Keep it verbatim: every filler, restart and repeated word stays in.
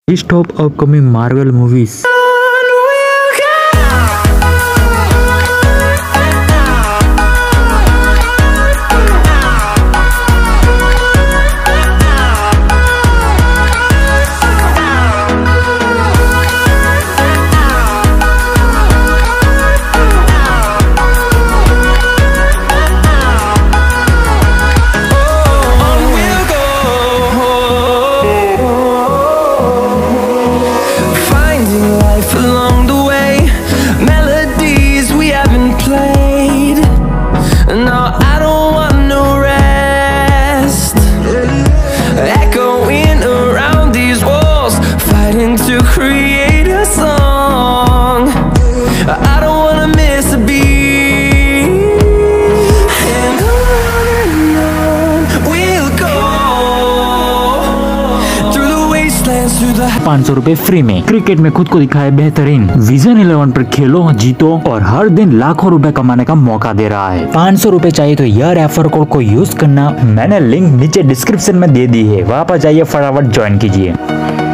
List of upcoming Marvel movies. To create a song, I don't wanna miss a beat, and on and on we'll go through the wastelands, through the पाँच सौ रूपए free में cricket में खुद को दिखाए बेहतरीन। Vision eleven पर खेलो, जीतो और हर दिन लाखों रुपए कमाने का मौका दे रहा है। पाँच सौ रूपए चाहिए तो यह रेफर कोड को यूज करना। मैंने लिंक नीचे डिस्क्रिप्शन में दे दी है, वहाँ पर जाइए फटाफट ज्वाइन कीजिए।